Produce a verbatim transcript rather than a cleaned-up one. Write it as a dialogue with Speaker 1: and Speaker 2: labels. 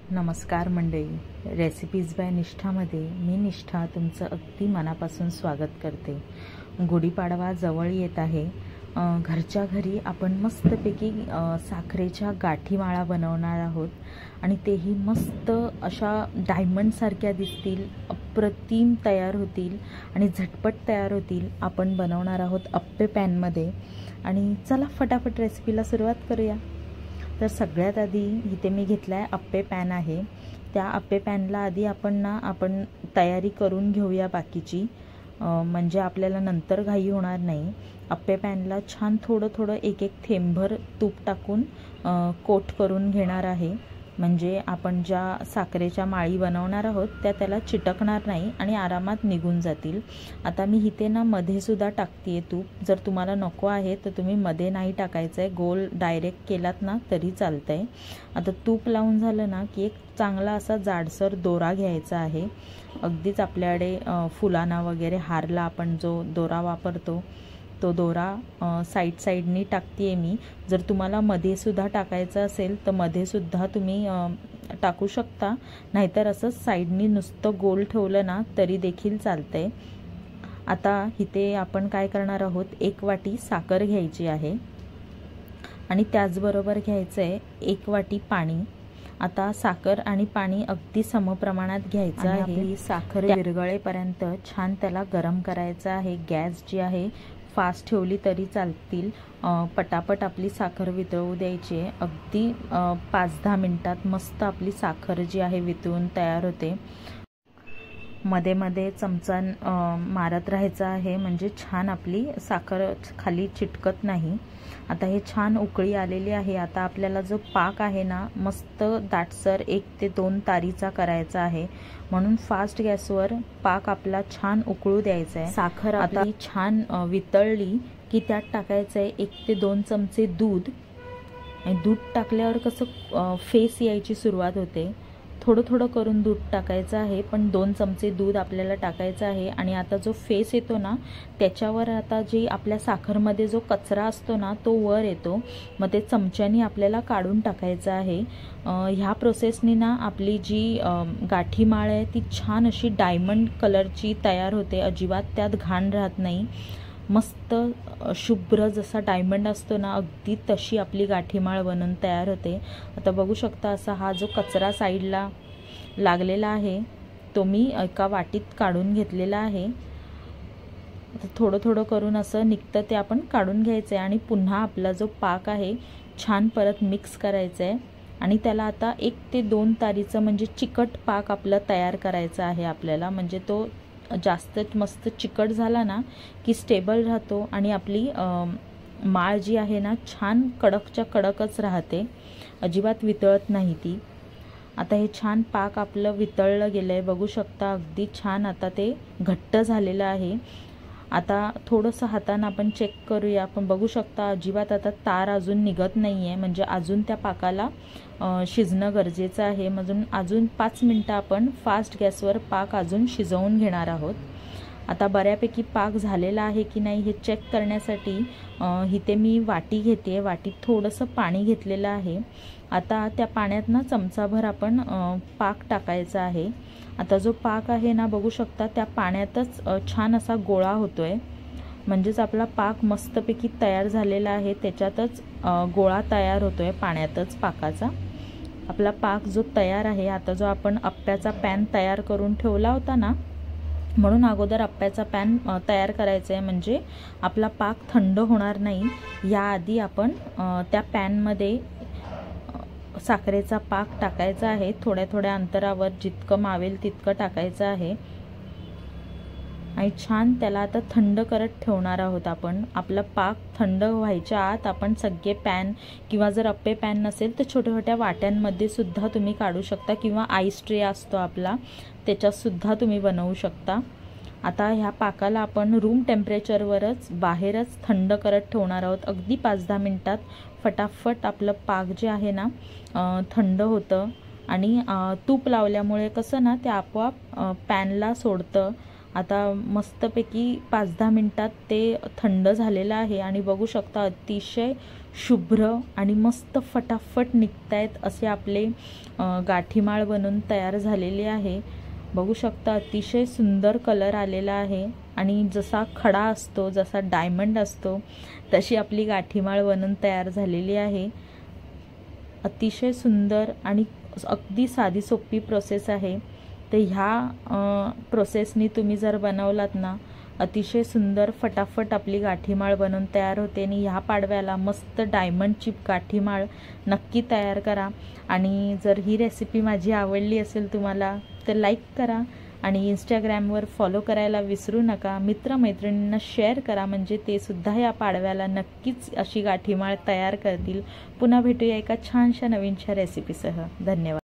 Speaker 1: नमस्कार मंडळी, recipes bye निष्ठामध्ये मी निष्ठा तुमचं अगदी मनापासून स्वागत करते। गुढीपाडवा जवळ येत आहे। घरच्या घरी आपण मस्तपैकी साखरेच्या गाठी माळा बनवणार आहोत आणि तेही मस्त अशा डायमंड सारख्या दिसतील, अप्रतिम तयार होतील आणि झटपट तयार होतील। आपण बनवणार आहोत अप्पे पॅनमध्ये आणि चला फटाफट रेसिपीला सुरुवात करूया। तर सगळ्यात आधी इथे मी घेतलाय अप्पे पॅन आहे। त्या अप्पे पॅनला आधी आपण ना आपण तयारी करून घेऊया बाकीची, म्हणजे आपल्याला नंतर घाई होणार नाही। अप्पे पॅनला छान थोडं थोडं एक एक थेंबभर तूप टाकून कोट करून घेणार आहे, म्हणजे आपण ज्या साखरेच्या माळी बनवणार आहोत त्या त्याला चिटकणार नाही आणि आरामात निघून जातील। आता मी इथे ना मध्ये सुद्धा टाकतेय तूप, जर तुम्हाला नको आहे तर तुम्ही मध्ये नाही टाकायचं आहे, गोल डायरेक्ट केलात ना तरी चालतंय। आता तूप लावून झालं ना की एक चांगला असा जाडसर दोरा घ्यायचा आहे। अगदीच आपल्याकडे फुलांना वगैरे हारला आपण जो दोरा वापरतो तो दोरा साईड साईडनी टाकते मी। जर तुम्हाला मध्ये सुद्धा टाकायचं असेल तर मध्ये सुद्धा तुम्ही टाकू शकता, नाहीतर असं साईडनी नुसतं गोल ठेवलं ना तरी देखील चालतंय। आता इथे आपण काय करणार आहोत, एक वाटी साखर घ्यायची आहे आणि त्याचबरोबर घ्यायचं आहे एक वाटी पाणी। आता साखर आणि पाणी अगदी समप्रमाणात घ्यायचं आहे। आपली साखर विरघळेपर्यंत छान त्याला गरम करायचं आहे। गॅस जी आहे फास्ट ठेवली तरी चालतील, पटापट आपली साखर वितळू द्यायची आहे। अगदी पाच दहा मिनिटात मस्त आपली साखर जी आहे वितळून तयार होते। मध्ये मध्ये चमचा मारत राहायचा आहे, म्हणजे छान आपली साखर खाली चिटकत नाही। आता हे छान उकळी आलेली आहे। आता आपल्याला जो पाक आहे ना मस्त दाटसर एक ते दोन तारीचा करायचा आहे, म्हणून फास्ट गॅसवर पाक आपला छान उकळू द्यायचा आहे। साखर आता छान वितळली की त्यात टाकायचं आहे एक ते दोन चमचे दूध। आणि दूध टाकल्यावर कसं फेस यायची सुरुवात होते, थोडं थोडं करून दूध टाकायचं आहे, पण दोन चमचे दूध आपल्याला टाकायचं आहे। आणि आता जो फेस येतो ना त्याच्यावर आता जी आपल्या साखरमध्ये जो कचरा असतो ना तो वर येतो, मग ते चमच्यानी आपल्याला काढून टाकायचं आहे। ह्या प्रोसेसनी ना आपली जी गाठी माळ आहे ती छान अशी डायमंड कलरची तयार होते, अजिबात त्यात घाण राहत नाही। मस्त शुभ्र जसा डायमंड असतो ना अगदी तशी आपली गाठीमाळ बनून तयार होते। आता बघू शकता असा हा जो कचरा साईडला लागलेला आहे तो मी एका वाटीत काढून घेतलेला आहे। थोडं थोडं करून असं निघतं ते आपण काढून घ्यायचं आहे आणि पुन्हा आपला जो पाक आहे छान परत मिक्स करायचं आहे आणि त्याला आता एक ते दोन तारीचं म्हणजे चिकट पाक आपलं तयार करायचा आहे आपल्याला, म्हणजे तो जास्त मस्त चिकट झाला ना की स्टेबल राहतो आणि आपली माळ जी आहे ना छान कडकच्या कडकच राहते, अजिबात वितळत नाही ती। आता हे छान पाक आपलं वितळलं गेलं आहे, बघू शकता अगदी छान आता ते घट्ट झालेलं आहे। आता थोडंसं हातानं आपण चेक करूया, आपण बघू शकता अजिबात आता तार अजून निघत नाही आहे, म्हणजे अजून त्या पाकाला शिजणं गरजेचं आहे। म्हणून अजून पाच मिनटं आपण फास्ट गॅसवर पाक अजून शिजवून घेणार आहोत। आता बऱ्यापैकी पाक झालेला आहे की नाही हे चेक करण्यासाठी इथे मी वाटी घेते, वाटीत थोडंसं पाणी घेतलेलं आहे। आता त्या पाण्यात ना चमचाभर आपण पाक टाकायचा आहे। आता जो पाक आहे ना बघू शकता त्या पाण्यातच छान असा गोळा होतोय, म्हणजेच आपला पाक मस्तपैकी तयार झालेला आहे, त्याच्यातच गोळा तयार होतोय पाण्यातच पाकाचा। आपला पाक जो तयार आहे, आता जो आपण अप्प्याचा पॅन तयार करून ठेवला होता ना, म्हणून अगोदर अप्प्याचा पॅन तयार करायचा आहे, म्हणजे आपला पाक थंड होणार नाही। याआधी आपण त्या पॅनमध्ये साखरेचा पाक टाकायचा आहे, थोड्या थोड्या अंतरावर जितकं मावेल तितकं टाकायचं आहे आणि छान त्याला आता थंड करत ठेवणार आहोत आपण। आपला पाक थंड व्हायच्या आत आपण सगळे पॅन किंवा जर अप्पे पॅन नसेल तर छोट्या छोट्या वाट्यांमध्ये सुद्धा तुम्ही काढू शकता, किंवा आईस ट्रे असतो आपला त्याच्यात सुद्धा तुम्ही बनवू शकता। आता ह्या पाकाला आपण रूम टेम्परेचरवरच बाहेरच थंड करत ठेवणार आहोत, अगदी पाच दहा मिनिटात फटाफट आपलं पाक जे आहे ना थंड होतं। आणि तूप लावल्यामुळे कसं ना ते आपोआप पॅनला सोडतं आता मस्तपैकी पाच दहा मिनटात ते थंड झालेलं आहे आणि बघू शकता अतिशय शुभ्र आणि मस्त फटाफट निघतायत असे आपले गाठीमाळ बनून तयार झालेले आहे। बघू शकता अतिशय सुंदर कलर आलेला आहे आणि जसा खडा असतो, जसा डायमंड असतो, तशी आपली गाठीमाळ बनून तयार झालेली आहे। अतिशय सुंदर आणि अगदी साधी सोपी प्रोसेस आहे। तर ह्या प्रोसेसनी तुम्ही जर बनवलात ना, अतिशय सुंदर फटाफट आपली गाठीमाळ बनून तयार होते आणि ह्या पाडव्याला मस्त डायमंडची गाठीमाळ नक्की तयार करा। आणि जर ही रेसिपी माझी आवडली असेल तुम्हाला तर लाईक करा आणि इंस्टाग्रामवर फॉलो करायला विसरू नका। मित्रमैत्रिणींना शेअर करा, म्हणजे ते सुद्धा या पाडव्याला नक्कीच अशी गाठीमाळ तयार करतील। पुन्हा भेटूया एका छानशा नवीनशा रेसिपीसह। धन्यवाद।